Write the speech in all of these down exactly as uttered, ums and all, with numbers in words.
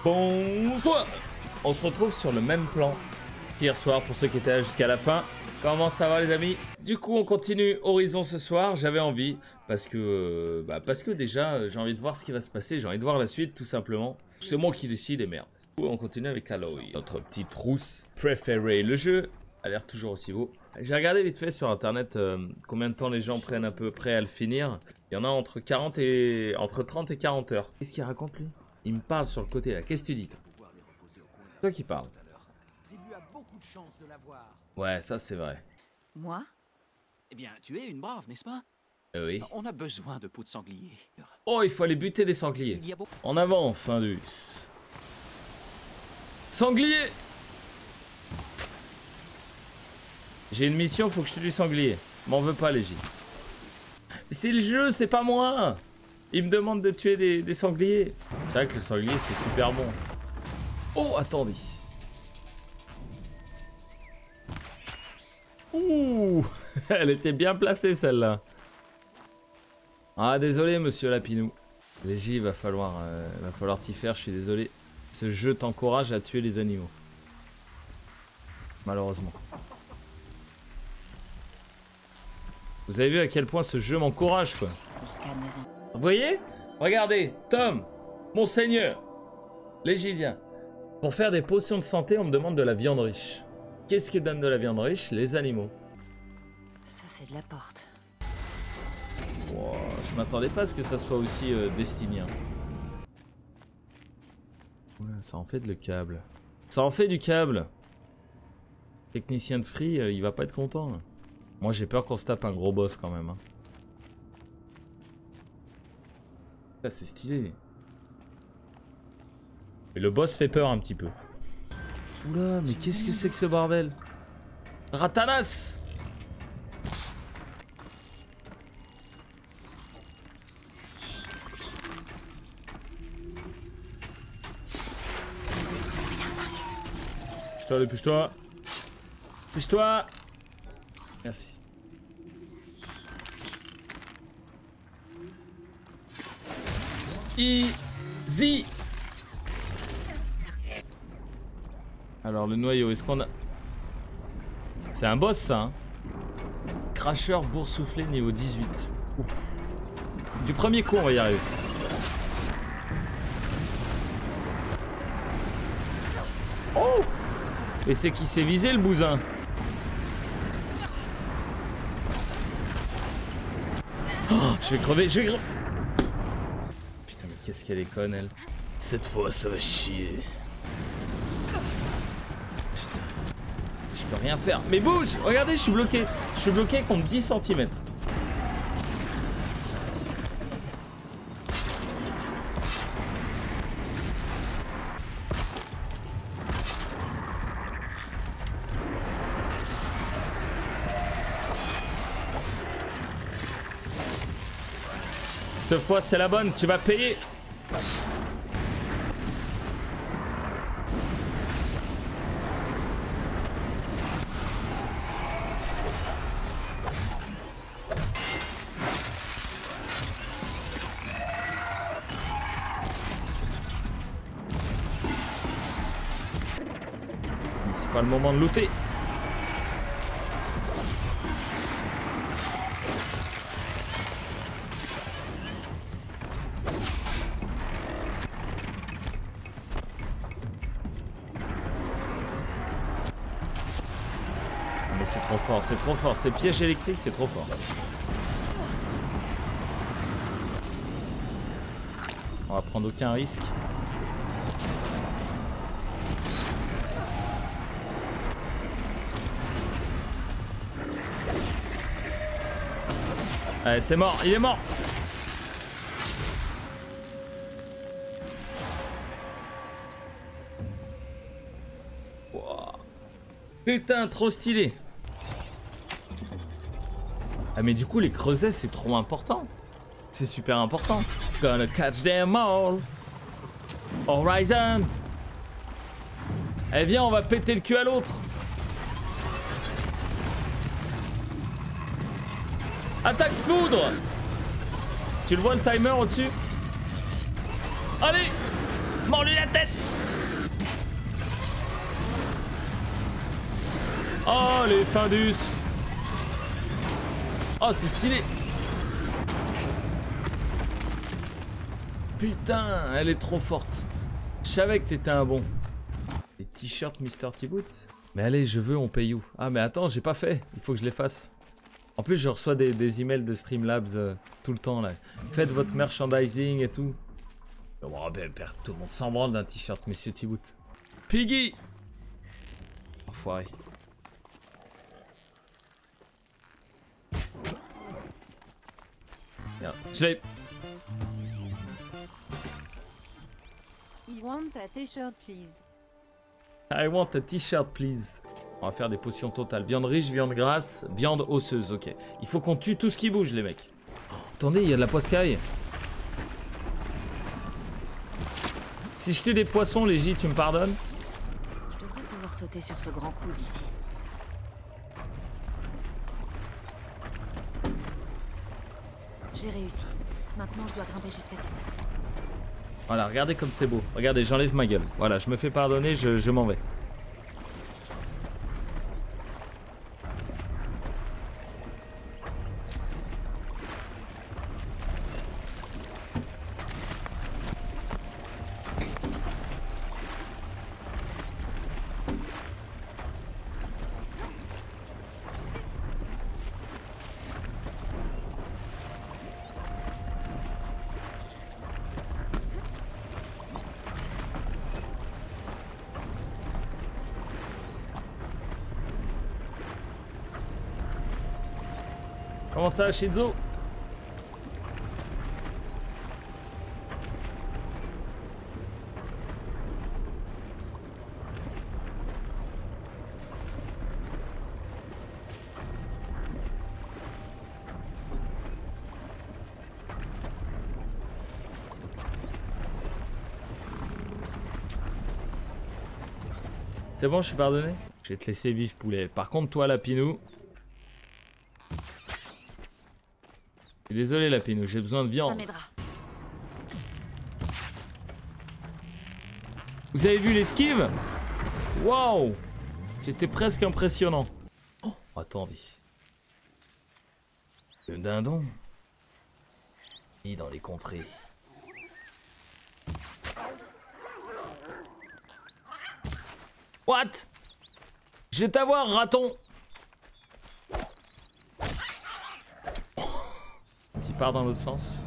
Bonsoir. On se retrouve sur le même plan qu'hier soir pour ceux qui étaient là jusqu'à la fin. Comment ça va les amis? Du coup on continue Horizon ce soir, j'avais envie parce que euh, bah parce que déjà j'ai envie de voir ce qui va se passer, j'ai envie de voir la suite tout simplement. C'est moi qui décide et merde. On continue avec Aloy, notre petite rousse préférée. Le jeu a l'air toujours aussi beau. J'ai regardé vite fait sur internet euh, combien de temps les gens prennent à peu près à le finir. Il y en a entre quarante et entre trente et quarante heures. Qu'est-ce qu'il raconte lui? Il me parle sur le côté là, qu'est-ce que tu dis toi? Toi qui parle. Ouais, ça c'est vrai. Moi? Eh bien, tu es une brave, n'est-ce pas? Euh, oui. On a besoin de peau de sanglier. Oh, il faut aller buter des sangliers. En avant, Findus. Sanglier! J'ai une mission, faut que je tue du sanglier. M'en veux pas, Légie. Mais c'est le jeu, c'est pas moi! Il me demande de tuer des, des sangliers. C'est vrai que le sanglier, c'est super bon. Oh, attendez. Ouh, elle était bien placée celle-là. Ah désolé monsieur Lapinou. Légie, il va falloir, euh, va falloir t'y faire, je suis désolé. Ce jeu t'encourage à tuer les animaux. Malheureusement. Vous avez vu à quel point ce jeu m'encourage quoi. Vous voyez? Regardez, Tom, Monseigneur, Légidien. Pour faire des potions de santé, on me demande de la viande riche. Qu'est-ce qui donne de la viande riche? Les animaux. Ça, c'est de la porte. Wow, je m'attendais pas à ce que ça soit aussi euh, destinien. Ouais, ça en fait de le câble. Ça en fait du câble. Technicien de free, euh, il va pas être content. Hein. Moi, j'ai peur qu'on se tape un gros boss quand même. Hein. Ça, c'est stylé. Et le boss fait peur un petit peu. Oula, mais qu'est-ce que c'est que ce bordel? Ratanas! Dépêche-toi, dépêche-toi. Dépêche-toi. Merci. Easy. Alors le noyau, est-ce qu'on a... C'est un boss ça hein. Cracheur boursouflé niveau dix-huit. Ouf. Du premier coup on va y arriver. Oh! Et c'est qui s'est visé le bousin. Oh, je vais crever, je vais crever. Putain mais qu'est-ce qu'elle est conne elle. Cette fois ça va chier. Je peux rien faire. Mais bouge! Regardez, je suis bloqué. Je suis bloqué contre dix centimètres. Cette fois, c'est la bonne. Tu vas payer. Pas le moment de looter. Mais c'est trop fort, c'est trop fort. Ces pièges électriques, c'est trop fort. On va prendre aucun risque. Allez, c'est mort, il est mort. Wow. Putain, trop stylé. Ah mais du coup les creusets c'est trop important. C'est super important. Gonna catch them all. Horizon. Allez viens, on va péter le cul à l'autre. Attaque foudre. Tu le vois le timer au-dessus? Allez. Mords-lui la tête. Oh, les Findus. Oh, c'est stylé. Putain, elle est trop forte. Je savais que t'étais un bon. Les t-shirts Mister T-Boot. Mais allez, je veux, on paye où? Ah, mais attends, j'ai pas fait. Il faut que je les fasse. En plus, je reçois des, des emails de Streamlabs euh, tout le temps là. Faites votre merchandising et tout. Oh, ben, tout le monde s'en branle d'un t-shirt Monsieur T-Boot. Piggy. Enfoiré. Merde, je l'ai. I want a t-shirt, please. I want a t-shirt, please. On va faire des potions totales. Viande riche, viande grasse, viande osseuse, ok. Il faut qu'on tue tout ce qui bouge, les mecs. Oh, attendez, il y a de la poiscaille. Si je tue des poissons, Légie, tu me pardonnes? Je devrais pouvoir sauter sur ce grand coup d'ici. J'ai réussi. Maintenant, je dois grimper jusqu'à cette table. Voilà, regardez comme c'est beau. Regardez, j'enlève ma gueule. Voilà, je me fais pardonner, je, je m'en vais. Comment ça, Shizu? C'est bon, je suis pardonné? Je vais te laisser vivre, poulet. Par contre, toi, Lapinou... Je suis désolé, Lapinou, j'ai besoin de viande. Ça m'aidera. Vous avez vu l'esquive? Waouh! C'était presque impressionnant. Oh, attendez. Le dindon. Ni dans les contrées. What? Je vais t'avoir, raton! S'il part dans l'autre sens.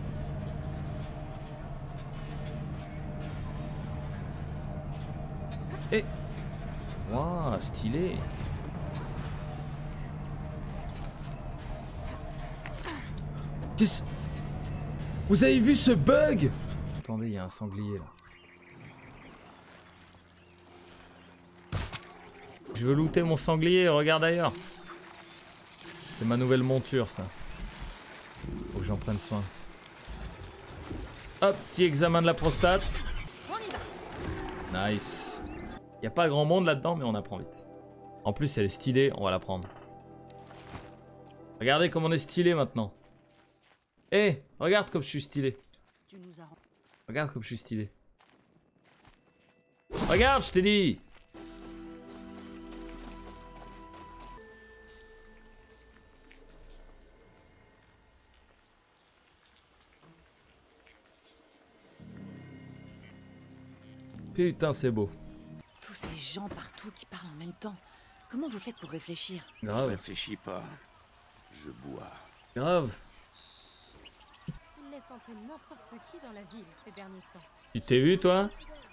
Et... Waouh, stylé! Qu'est-ce... Vous avez vu ce bug? Attendez, il y a un sanglier là. Je veux looter mon sanglier, regarde ailleurs. C'est ma nouvelle monture ça. Faut que j'en prenne soin. Hop, petit examen de la prostate. Nice. Y a pas grand monde là-dedans, mais on apprend vite. En plus, elle est stylée, on va la prendre. Regardez comme on est stylé maintenant. Eh, hey, regarde comme je suis stylé. Regarde comme je suis stylé. Regarde, je t'ai dit. Putain, c'est beau. Tous ces gens partout qui parlent en même temps. Comment vous faites pour réfléchir? Grave. Je réfléchis pas. Je bois. Grave. Il laisse entrer n'importe qui dans la ville ces derniers temps. Tu t'es vu, toi?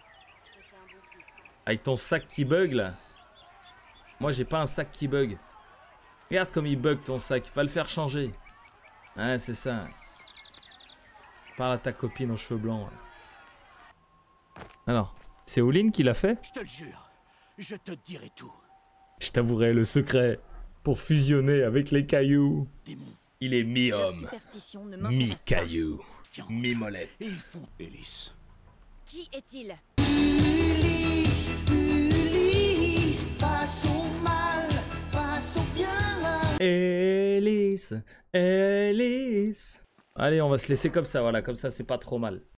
Avec ton sac qui bug, là. Moi, j'ai pas un sac qui bug. Regarde comme il bug, ton sac. Va le faire changer. Ouais, c'est ça. Parle à ta copine aux cheveux blancs. Ouais. Alors, c'est Olin qui l'a fait? Je te le jure, je te dirai tout. Je t'avouerai le secret. Pour fusionner avec les cailloux. Démon. Il est La mi-homme, superstition ne m'intéresse pas. mi-caillou, Viande. mi-molette. Et ils font Hélice. Qui est-il? Ulysse, Ulysse, face au mal, face au bien. Hélice, hélice. Allez, on va se laisser comme ça, voilà, comme ça c'est pas trop mal.